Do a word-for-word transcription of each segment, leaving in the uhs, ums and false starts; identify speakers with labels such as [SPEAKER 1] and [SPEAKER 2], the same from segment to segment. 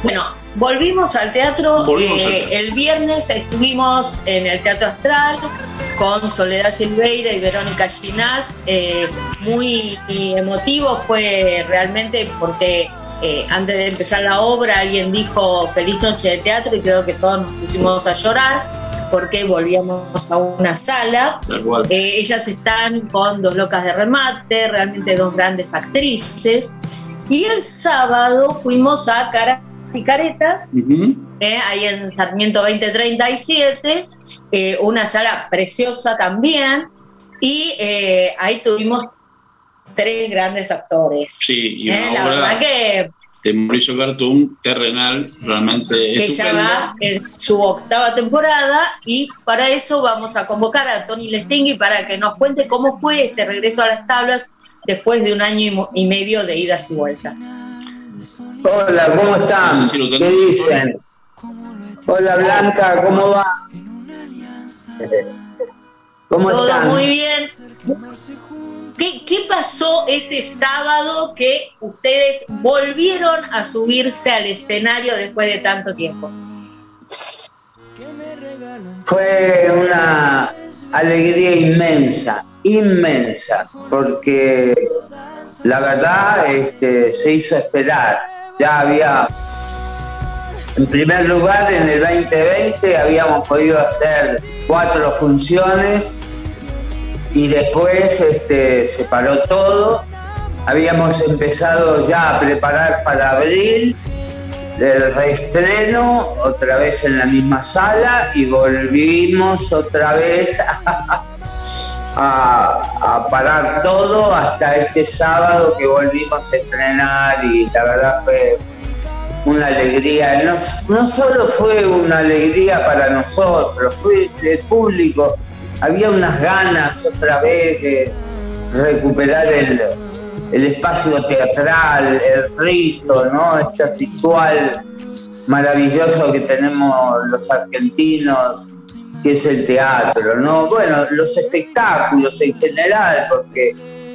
[SPEAKER 1] Bueno, volvimos al teatro.
[SPEAKER 2] Volvimos
[SPEAKER 1] eh,
[SPEAKER 2] al teatro.
[SPEAKER 1] El viernes estuvimos en el Teatro Astral con Soledad Silveira y Verónica Ginás. Eh, muy emotivo fue realmente porque eh, antes de empezar la obra alguien dijo feliz noche de teatro y creo que todos nos pusimos a llorar porque volvíamos a una sala. Eh, ellas están con Dos locas de remate, realmente dos grandes actrices. Y el sábado fuimos a Caras y Caretas, uh-huh. eh, ahí en Sarmiento veinte treinta y siete, eh, una sala preciosa también, y eh, ahí tuvimos tres grandes actores.
[SPEAKER 2] Sí, y
[SPEAKER 1] eh,
[SPEAKER 2] una
[SPEAKER 1] la
[SPEAKER 2] obra
[SPEAKER 1] verdad que
[SPEAKER 2] de Mauricio Cartún, terrenal, realmente
[SPEAKER 1] que ya va en su octava temporada, y para eso vamos a convocar a Tony Lestingui para que nos cuente cómo fue este regreso a las tablas después de un año y medio de idas y vueltas.
[SPEAKER 3] Hola, ¿cómo están? No sé si ¿Qué dicen? Hola Blanca, ¿cómo va? ¿Cómo
[SPEAKER 1] Todo
[SPEAKER 3] están?
[SPEAKER 1] muy bien. ¿Qué, ¿Qué pasó ese sábado que ustedes volvieron a subirse al escenario después de tanto tiempo?
[SPEAKER 3] Fue una alegría inmensa, inmensa, porque la verdad este, se hizo esperar. Ya había, en primer lugar, en el veinte veinte habíamos podido hacer cuatro funciones y después este, se paró todo. Habíamos empezado ya a preparar para abril el reestreno, otra vez en la misma sala, y volvimos otra vez a, a, a parar todo hasta este sábado que volvimos a estrenar, y la verdad fue una alegría. No, no solo fue una alegría para nosotros, fue el público. Había unas ganas otra vez de recuperar el, el espacio teatral, el rito, ¿no? Este ritual maravilloso que tenemos los argentinos, que es el teatro, ¿no? Bueno, los espectáculos en general, porque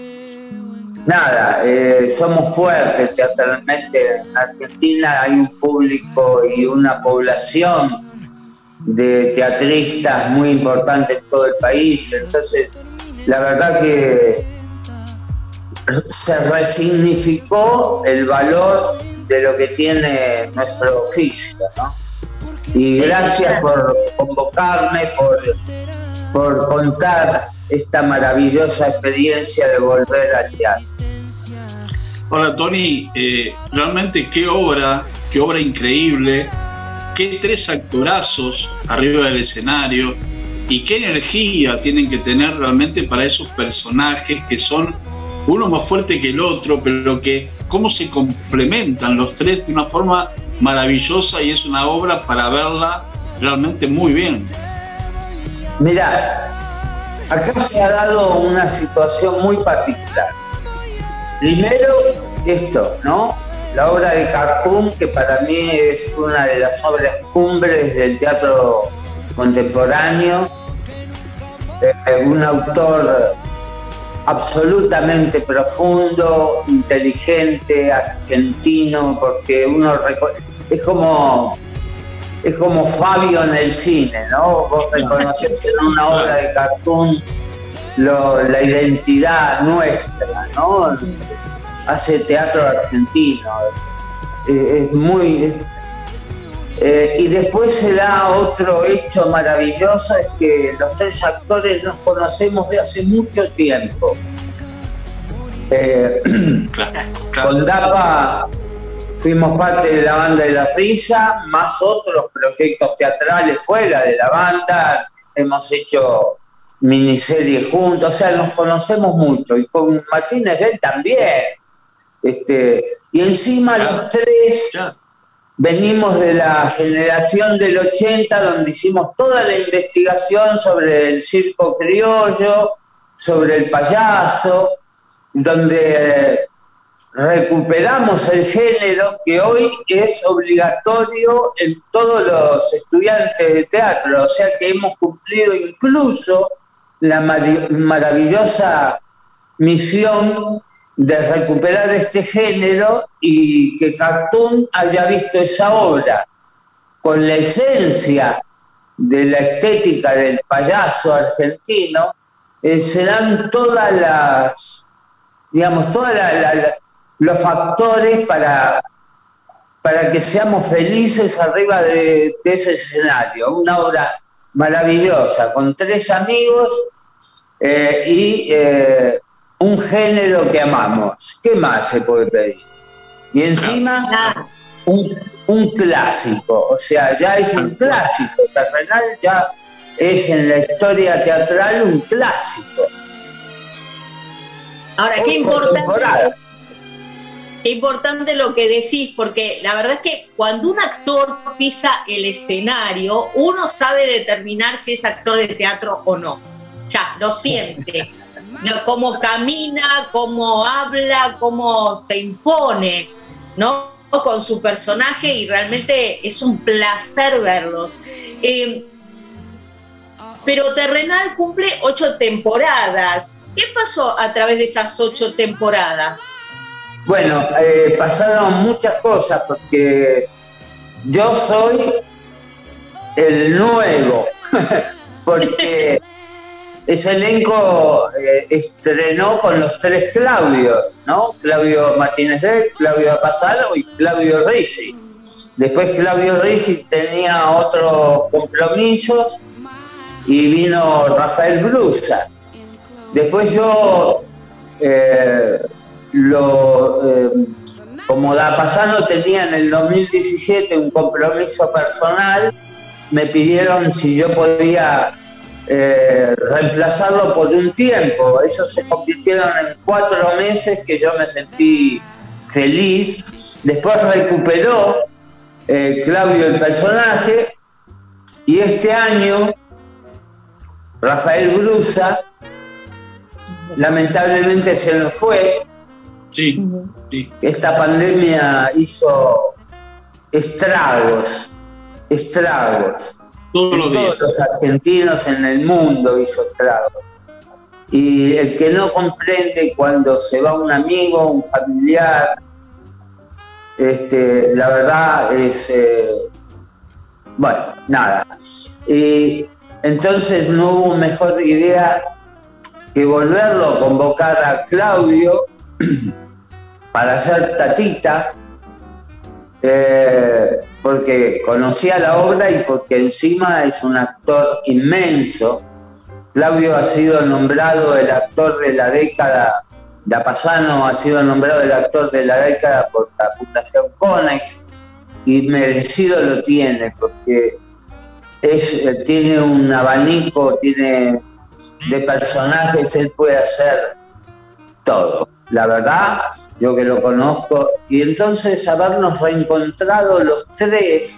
[SPEAKER 3] nada, eh, somos fuertes teatralmente. En Argentina hay un público y una población de teatristas muy importante en todo el país, entonces la verdad que se resignificó el valor de lo que tiene nuestro oficio, ¿no? Y gracias por convocarme, por, por contar esta maravillosa experiencia de volver al teatro.
[SPEAKER 2] Hola Tony, eh, realmente qué obra, qué obra increíble. Qué tres actorazos arriba del escenario y qué energía tienen que tener realmente para esos personajes que son uno más fuerte que el otro, pero que cómo se complementan los tres de una forma maravillosa, y es una obra para verla realmente muy bien.
[SPEAKER 3] Mirá, acá se ha dado una situación muy particular. Primero, esto, ¿no? La obra de Cartoon, que para mí es una de las obras cumbres del teatro contemporáneo, eh, un autor absolutamente profundo, inteligente, argentino, porque uno es como es como Fabio en el cine, ¿no? Vos reconoces en una obra de Cartoon lo, la identidad nuestra, ¿no? Hace teatro argentino, eh, es muy... Es, eh, y después se da otro hecho maravilloso, es que los tres actores nos conocemos de hace mucho tiempo. Eh,
[SPEAKER 2] claro, claro.
[SPEAKER 3] Con Dapa fuimos parte de la Banda de la Risa, más otros proyectos teatrales fuera de la banda, hemos hecho miniseries juntos, o sea, nos conocemos mucho, y con Martín Esbel también. Este, y encima ya, los tres ya. venimos de la generación del ochenta, donde hicimos toda la investigación sobre el circo criollo, sobre el payaso, donde recuperamos el género que hoy es obligatorio en todos los estudiantes de teatro, o sea que hemos cumplido incluso la mar- maravillosa misión de recuperar este género y que Cartoon haya visto esa obra con la esencia de la estética del payaso argentino, eh, se dan todas las, digamos, todos la, la, la, los factores para, para que seamos felices arriba de, de ese escenario. Una obra maravillosa, con tres amigos eh, y eh, un género que amamos. ¿Qué más se puede pedir? Y encima, un, un clásico, o sea, ya es un clásico. Terrenal ya es en la historia teatral un clásico.
[SPEAKER 1] Ahora, qué importante, qué importante lo que decís, porque la verdad es que cuando un actor pisa el escenario, uno sabe determinar si es actor de teatro o no. Ya, lo siente. Cómo camina, cómo habla, cómo se impone, ¿no? Con su personaje, y realmente es un placer verlos. Eh, pero Terrenal cumple ocho temporadas. ¿Qué pasó a través de esas ocho temporadas?
[SPEAKER 3] Bueno, eh, pasaron muchas cosas, porque yo soy el nuevo, porque ese elenco eh, estrenó con los tres Claudios, ¿no? Claudio Martínez de, Claudio Apasano y Claudio Ricci. Después Claudio Ricci tenía otros compromisos y vino Rafael Brusa. Después yo, eh, lo, eh, como Apasano tenía en el dos mil diecisiete un compromiso personal, me pidieron si yo podía Eh, reemplazarlo por un tiempo. Eso se convirtieron en cuatro meses que yo me sentí feliz. Después recuperó eh, Claudio el personaje, y este año Rafael Brusa lamentablemente se nos fue.
[SPEAKER 2] Sí, sí.
[SPEAKER 3] Esta pandemia hizo estragos, estragos.
[SPEAKER 2] Todos los,
[SPEAKER 3] todos los argentinos en el mundo hizo estragos. Y el que no comprende cuando se va un amigo, un familiar, este, la verdad es, eh, bueno, nada. Y entonces no hubo mejor idea que volverlo a convocar a Claudio para hacer Tatita, eh, porque conocía la obra y porque encima es un actor inmenso. Claudio ha sido nombrado el actor de la década, de Apasano ha sido nombrado el actor de la década por la Fundación Conex, y merecido lo tiene, porque es, tiene un abanico, tiene de personajes, él puede hacer todo. La verdad, yo que lo conozco, y entonces habernos reencontrado los tres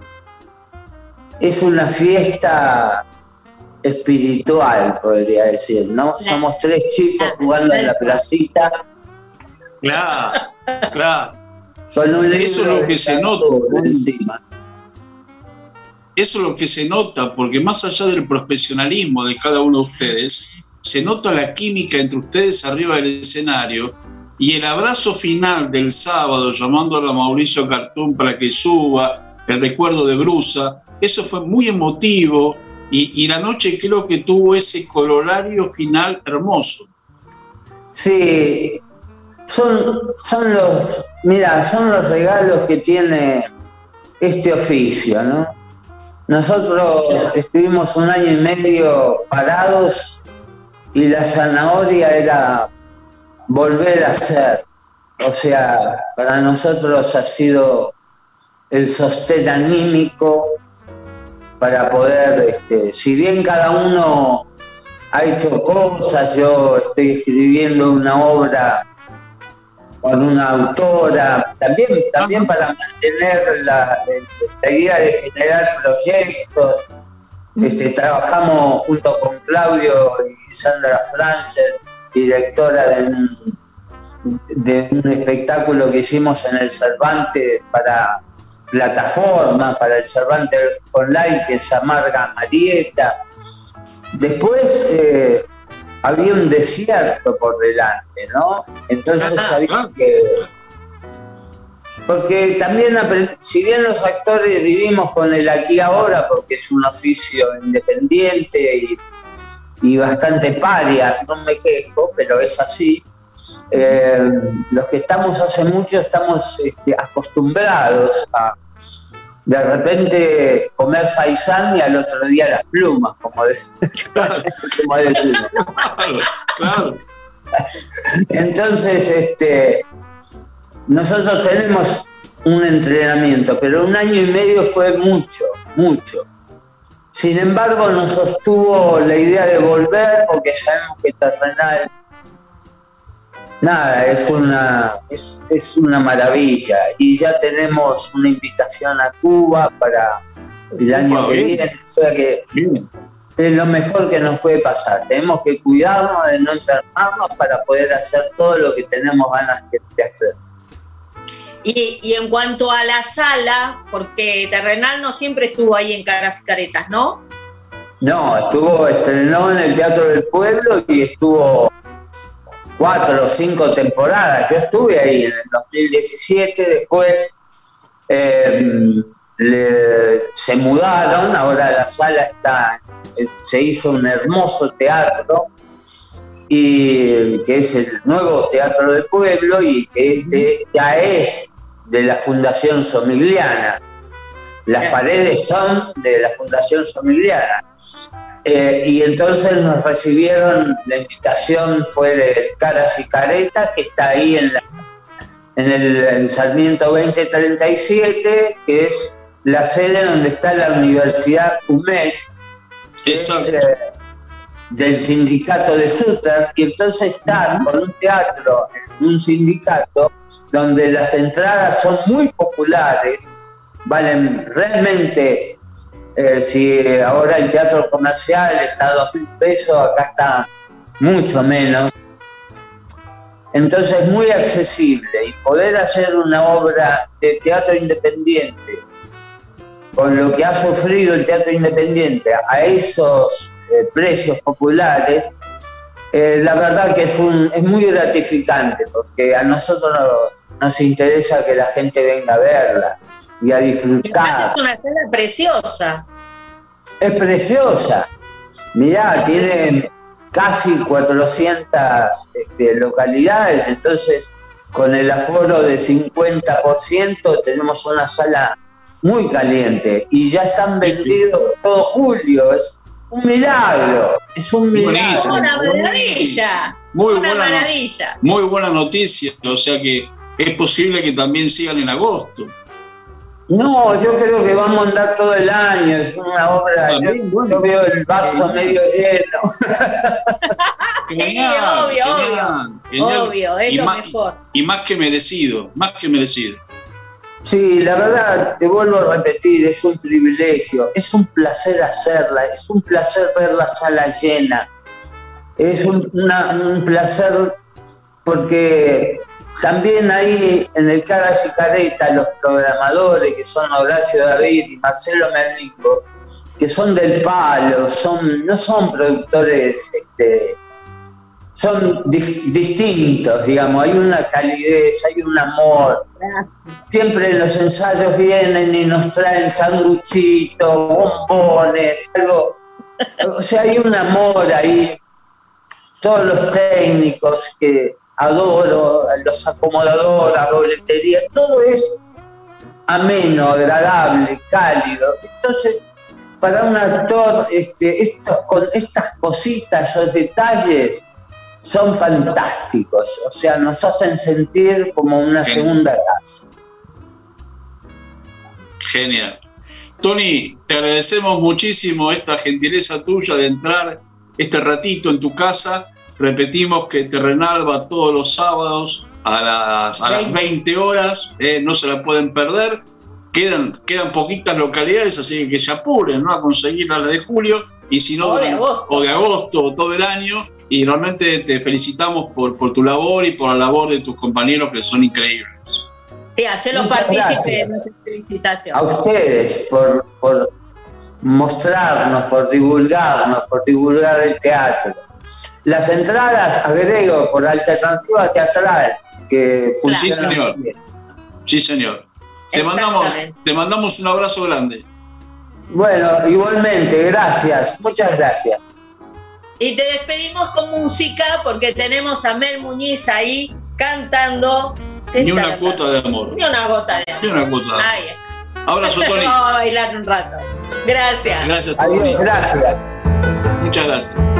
[SPEAKER 3] es una fiesta espiritual, podría decir, ¿no? Somos tres chicos jugando en la placita.
[SPEAKER 2] Claro, claro.
[SPEAKER 3] Con un
[SPEAKER 2] Eso es lo que se nota
[SPEAKER 3] encima.
[SPEAKER 2] Eso es lo que se nota, porque más allá del profesionalismo de cada uno de ustedes, se nota la química entre ustedes arriba del escenario, y el abrazo final del sábado, llamándolo a Mauricio Cartoon para que suba, el recuerdo de Brusa, eso fue muy emotivo, y, y la noche creo que tuvo ese corolario final hermoso.
[SPEAKER 3] Sí, son, son los, mira, son los regalos que tiene este oficio, ¿no? Nosotros estuvimos un año y medio parados, y la zanahoria era volver a ser. O sea, para nosotros ha sido el sostén anímico para poder, este, si bien cada uno ha hecho cosas, yo estoy escribiendo una obra con una autora, también, también para mantener la, la idea de generar proyectos. Este, trabajamos junto con Claudio y Sandra Franzen, directora de un, de un espectáculo que hicimos en el Cervantes para plataforma, para el Cervantes Online, que es Amarga Marieta. Después, eh, había un desierto por delante, ¿no? Entonces había que... Porque también, si bien los actores vivimos con el aquí ahora, porque es un oficio independiente y, y bastante paria, no me quejo, pero es así, eh, los que estamos hace mucho estamos este, acostumbrados a de repente comer faisán y al otro día las plumas, como, de, como decimos. Claro, claro. Entonces, este... nosotros tenemos un entrenamiento, pero un año y medio fue mucho, mucho. Sin embargo, nos sostuvo la idea de volver porque sabemos que Terrenal, nada, es una, es, es una maravilla. Y ya tenemos una invitación a Cuba para el año que viene, o sea que es lo mejor que nos puede pasar. Tenemos que cuidarnos de no enfermarnos para poder hacer todo lo que tenemos ganas de hacer.
[SPEAKER 1] Y, y en cuanto a la sala, porque Terrenal no siempre estuvo ahí en Caras y Caretas, ¿no?
[SPEAKER 3] No, estuvo, estrenó en el Teatro del Pueblo y estuvo cuatro o cinco temporadas. Yo estuve ahí en el dos mil diecisiete, después eh, le, se mudaron, ahora la sala está, se hizo un hermoso teatro, y que es el nuevo Teatro del Pueblo y que este ya es de la Fundación Somigliana. Las paredes son de la Fundación Somigliana. Eh, y entonces nos recibieron, la invitación fue de Caras y Caretas, que está ahí en, la, en el en Sarmiento veinte treinta y siete, que es la sede donde está la Universidad U M E D, que es, eh, del sindicato de Sutras, y entonces estar con un teatro, un sindicato, donde las entradas son muy populares, valen realmente, eh, si ahora el teatro comercial está a dos mil pesos, acá está mucho menos, entonces es muy accesible, y poder hacer una obra de teatro independiente, con lo que ha sufrido el teatro independiente a esos eh, precios populares, eh, la verdad que es, un, es muy gratificante, porque a nosotros nos, nos interesa que la gente venga a verla y a disfrutar.
[SPEAKER 1] Es una sala preciosa.
[SPEAKER 3] Es preciosa. Mirá, es tiene preciosa. Casi cuatrocientas este, localidades, entonces con el aforo de cincuenta por ciento tenemos una sala muy caliente y ya están vendidos todo julio. Es un milagro, es un milagro.
[SPEAKER 1] Es una maravilla.
[SPEAKER 2] Muy
[SPEAKER 1] una
[SPEAKER 2] buena,
[SPEAKER 1] maravilla.
[SPEAKER 2] Muy buena noticia, o sea que es posible que también sigan en agosto.
[SPEAKER 3] No, yo creo que vamos a andar todo el año, es una obra,
[SPEAKER 2] También,
[SPEAKER 3] yo,
[SPEAKER 2] bueno.
[SPEAKER 3] yo veo el vaso medio lleno.
[SPEAKER 1] Genial, sí, obvio,
[SPEAKER 2] genial,
[SPEAKER 1] obvio,
[SPEAKER 2] genial.
[SPEAKER 1] obvio, es
[SPEAKER 2] y
[SPEAKER 1] lo
[SPEAKER 2] más,
[SPEAKER 1] mejor.
[SPEAKER 2] Y más que merecido, más que merecido.
[SPEAKER 3] Sí, la verdad, te vuelvo a repetir, es un privilegio, es un placer hacerla, es un placer ver la sala llena, es un, una, un placer porque también ahí en el Caras y Caretas los programadores que son Horacio David y Marcelo Merlingo, que son del palo, son, no son productores, este, son dif- distintos, digamos, hay una calidez, hay un amor. Siempre en los ensayos vienen y nos traen sanguchitos, bombones, algo. O sea, hay un amor ahí. Todos los técnicos que adoro, los acomodadores, la boletería, todo es ameno, agradable, cálido. Entonces, para un actor, este, estos, con estas cositas, esos detalles, son fantásticos, o sea, nos hacen sentir como una segunda casa.
[SPEAKER 2] Genial. Tony, te agradecemos muchísimo esta gentileza tuya de entrar este ratito en tu casa. Repetimos que Terrenal va todos los sábados a las, a las veinte horas, eh, no se la pueden perder. Quedan, quedan poquitas localidades, así que se apuren, ¿no?, a conseguir la de julio, y si no,
[SPEAKER 1] o de agosto,
[SPEAKER 2] o de agosto, o todo el año. Y realmente te felicitamos por, por tu labor y por la labor de tus compañeros, que son increíbles.
[SPEAKER 1] Sí, hacerlos partícipes de nuestra felicitación.
[SPEAKER 3] A ustedes por, por mostrarnos, por divulgarnos, por divulgar el teatro. Las entradas, agrego, por Alternativa Teatral, que funciona.
[SPEAKER 2] Sí, señor. Bien. Sí, señor. Te mandamos, te mandamos un abrazo grande.
[SPEAKER 3] Bueno, igualmente, gracias, muchas gracias.
[SPEAKER 1] Y te despedimos con música porque tenemos a Mel Muñiz ahí cantando.
[SPEAKER 2] Ni una gota de amor.
[SPEAKER 1] Ni una gota de amor.
[SPEAKER 2] Ni una gota de amor.
[SPEAKER 1] Ahí.
[SPEAKER 2] Abrazo, Tony.
[SPEAKER 1] Vamos a bailar un rato. Gracias.
[SPEAKER 2] Gracias,
[SPEAKER 3] Tony. Adiós, gracias.
[SPEAKER 2] Muchas gracias.